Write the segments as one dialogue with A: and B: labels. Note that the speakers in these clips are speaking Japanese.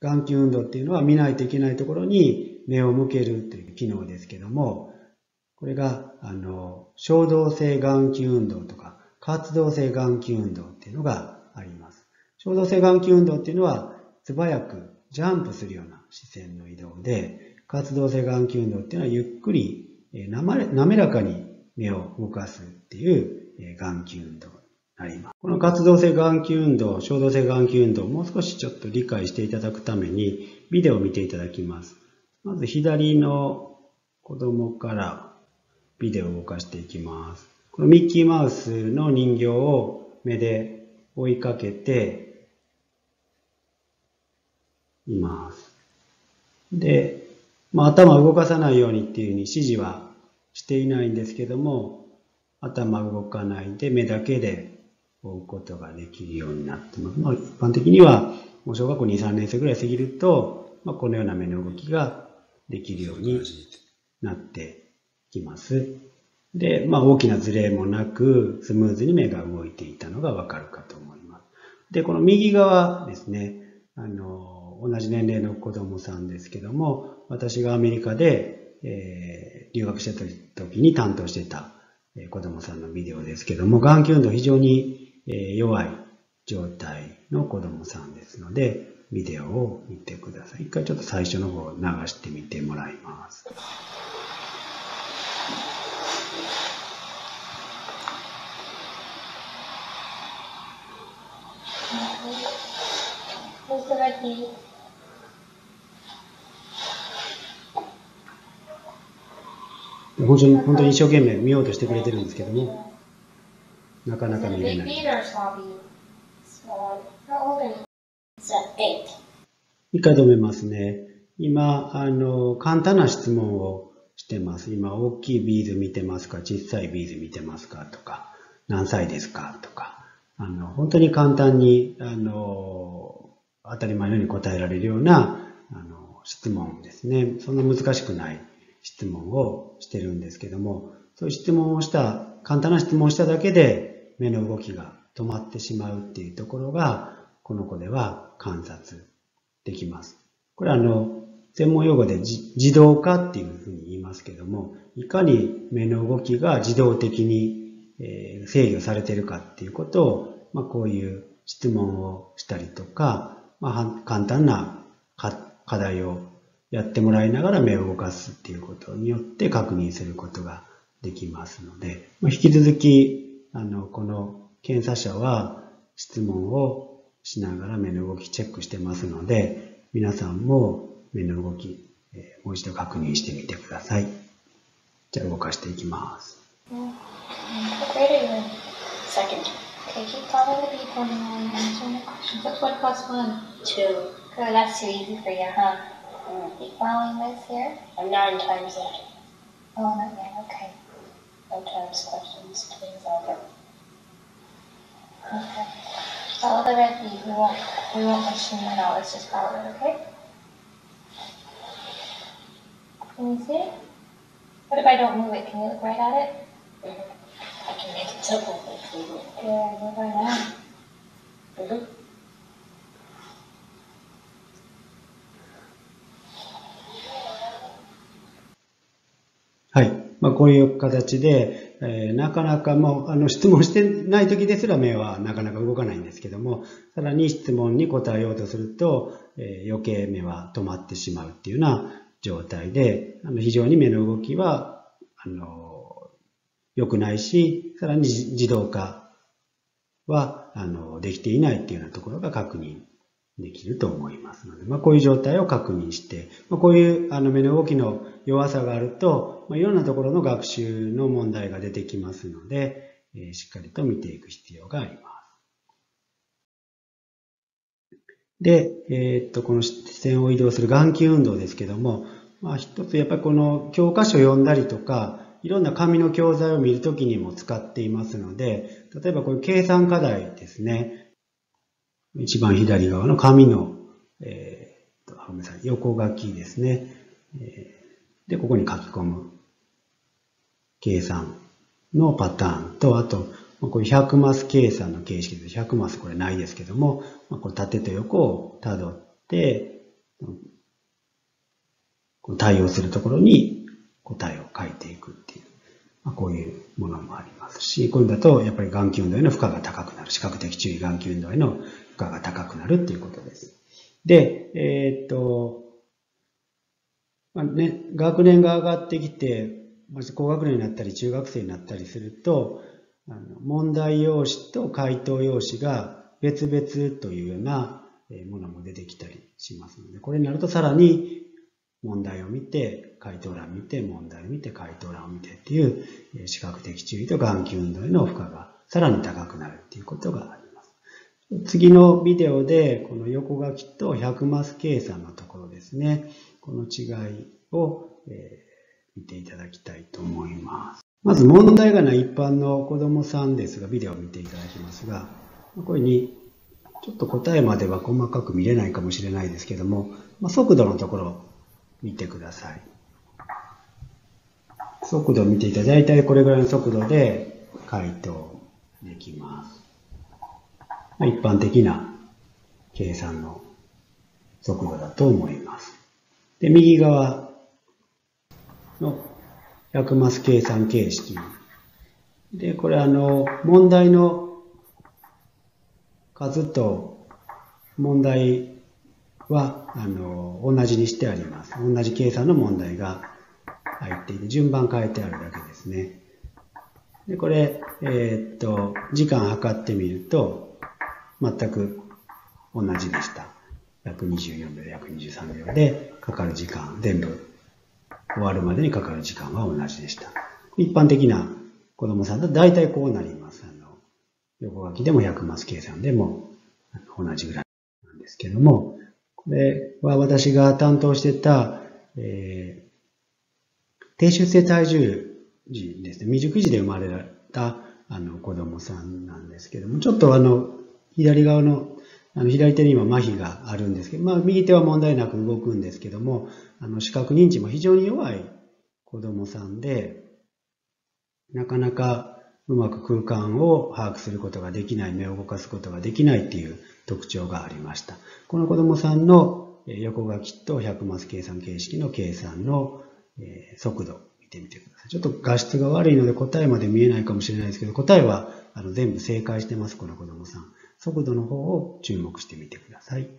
A: 眼球運動っていうのは見ないといけないところに目を向けるという機能ですけども、これが、衝動性眼球運動とか、活動性眼球運動っていうのがあります。衝動性眼球運動っていうのは、素早くジャンプするような視線の移動で、活動性眼球運動っていうのはゆっくり、滑らかに目を動かすっていう眼球運動になります。この活動性眼球運動、衝動性眼球運動をもう少しちょっと理解していただくために、ビデオを見ていただきます。まず左の子供からビデオを動かしていきます。このミッキーマウスの人形を目で追いかけています。で、頭を動かさないようにっていうふうに指示はしていないんですけども、頭動かないで目だけで追うことができるようになってます。一般的にはもう小学校2、3年生ぐらい過ぎると、このような目の動きができるようになってきます。で、大きなズレもなくスムーズに目が動いていたのがわかるかと思います。で、この右側ですね、同じ年齢の子供さんですけども、私がアメリカで、留学してた時に担当していた子供さんのビデオですけども、眼球運動非常に弱い状態の子供さんですので、ビデオを見てください。一回ちょっと最初の方を流してみてもらいます。本当に一生懸命見ようとしてくれてるんですけども、なかなか見れない。一回止めますね。今、簡単な質問をしてます。今、大きいビーズ見てますか？小さいビーズ見てますか？とか、何歳ですか？とか、本当に簡単に、当たり前のように答えられるような、質問ですね。そんな難しくない質問をしてるんですけども、そういう質問を簡単な質問をしただけで目の動きが止まってしまうっていうところが、この子では観察できます。これは専門用語で自動化っていうふうに言いますけども、いかに目の動きが自動的に制御されているかっていうことを、こういう質問をしたりとか、簡単な課題をやってもらいながら目を動かすっていうことによって確認することができますので、引き続きこの検査者は質問をしながら目の動きチェックしてますので、皆さんも目の動きもう一度確認してみてください。じゃあ動かしていきます。
B: Okay, keep following the beep warning while you're answering the questions. What's 1 plus 1? 2. Good, that's too easy for you, huh? Keep following this here. I'm 9 times that. Oh, not yet, okay. No times questions, 2 is over. Okay. Follow the red beep. We won't machine it out, let's just follow it, okay? Can you see it? What if I don't move it? Can you look right at it? I can make it simple for you. Good, look right now.
A: はい。こういう形で、なかなか質問してない時ですら目はなかなか動かないんですけども、さらに質問に答えようとすると、余計目は止まってしまうっていうような状態で、非常に目の動きは、良くないし、さらに自動化は、できていないっていうようなところが確認できると思いますので、こういう状態を確認して、こういう目の動きの弱さがあると、いろんなところの学習の問題が出てきますので、しっかりと見ていく必要があります。で、この視線を移動する眼球運動ですけども、一つやっぱりこの教科書を読んだりとか、いろんな紙の教材を見るときにも使っていますので、例えばこういう計算課題ですね。一番左側の紙の、ごめんなさい、横書きですね。で、ここに書き込む計算のパターンと、あと、これ100マス計算の形式で、100マスこれないですけども、これ縦と横をたどって、 対応するところに答えを書いていくっていう、こういうものもありますし、これだとやっぱり眼球運動への負荷が高くなる、視覚的注意眼球運動への負荷が高くなるっていうことです。で、学年が上がってきて、高学年になったり中学生になったりすると、問題用紙と回答用紙が別々というようなものも出てきたりしますので、これになるとさらに問題を見て、回答欄を見て、問題を見て、回答欄を見てっていう視覚的注意と眼球運動への負荷がさらに高くなるっていうことがあります。次のビデオでこの横書きと100マス計算のところですね、この違いを見ていただきたいと思います。まず問題がない一般の子供さんですが、ビデオを見ていただきますが、これにちょっと答えまでは細かく見れないかもしれないですけども、速度のところを見てください。速度を見ていただいて、だいたいこれぐらいの速度で回答できます。一般的な計算の速度だと思います。で、右側の100マス計算形式。で、これ問題の数と問題は同じにしてあります。同じ計算の問題が入っていて、順番変えてあるだけですね。で、これ、時間計ってみると、全く同じでした。約24秒、約23秒でかかる時間、全部終わるまでにかかる時間は同じでした。一般的な子供さんだと大体こうなります。横書きでも100マス計算でも同じぐらいなんですけども、これは私が担当してた、低出生体重児ですね、未熟児で生まれた子供さんなんですけども、ちょっと左側の左手に今麻痺があるんですけど、右手は問題なく動くんですけども、視覚認知も非常に弱い子供さんで、なかなかうまく空間を把握することができない、目を動かすことができないっていう特徴がありました。この子供さんの横書きと100マス計算形式の計算の速度を見てみてください。ちょっと画質が悪いので答えまで見えないかもしれないですけど、答えは全部正解してます、この子供さん。速度の方を注目してみてください。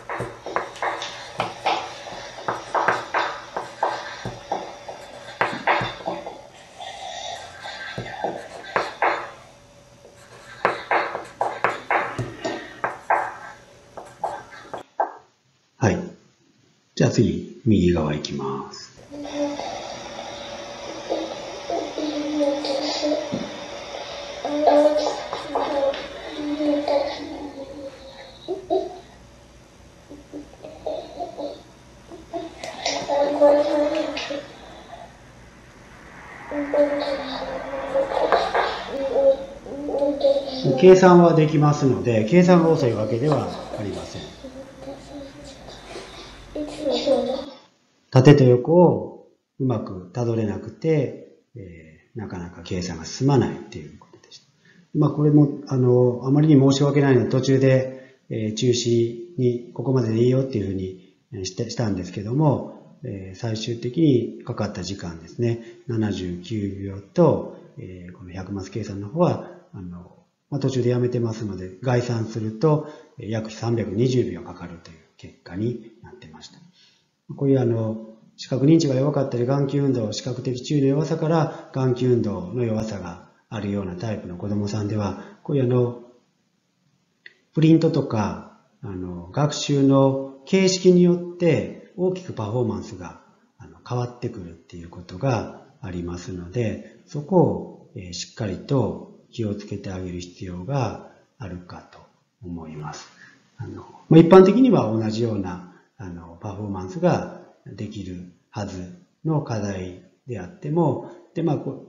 A: はい。じゃあ次、右側行きます。計算はできますので、計算が遅いわけではありません。縦と横をうまくたどれなくて、なかなか計算が進まないっていうことでした。これもあまりに申し訳ないので途中で、中止にここまででいいよっていうふうにしたんですけども、最終的にかかった時間ですね、79秒と、この100マス計算の方は途中でやめてますので、概算すると約320秒かかるという結果になってました。こういう視覚認知が弱かったり、眼球運動、視覚的注意の弱さから眼球運動の弱さがあるようなタイプの子供さんでは、こういうプリントとか学習の形式によって大きくパフォーマンスが変わってくるっていうことがありますので、そこをしっかりと気をつけてあげる必要があるかと思います。一般的には同じようなパフォーマンスができるはずの課題であっても、で、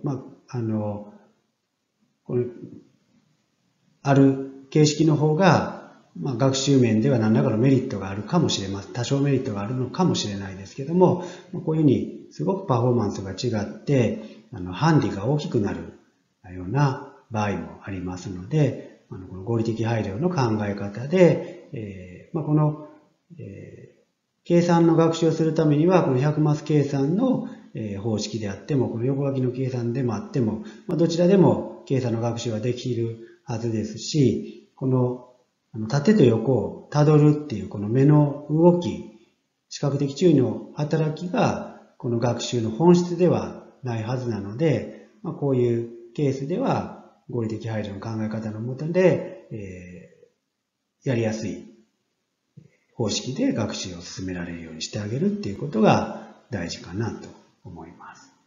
A: これある形式の方が、学習面では何らかのメリットがあるかもしれません。多少メリットがあるのかもしれないですけども、こういうふうにすごくパフォーマンスが違って、ハンディが大きくなるような場合もありますので、この合理的配慮の考え方で、この、形計算の学習をするためには、この100マス計算の方式であっても、この横書きの計算でもあっても、どちらでも計算の学習はできるはずですし、この縦と横をたどるっていうこの目の動き、視覚的注意の働きがこの学習の本質ではないはずなので、こういうケースでは合理的配慮の考え方のもとで、やりやすい方式で学習を進められるようにしてあげるっていうことが大事かなと思います。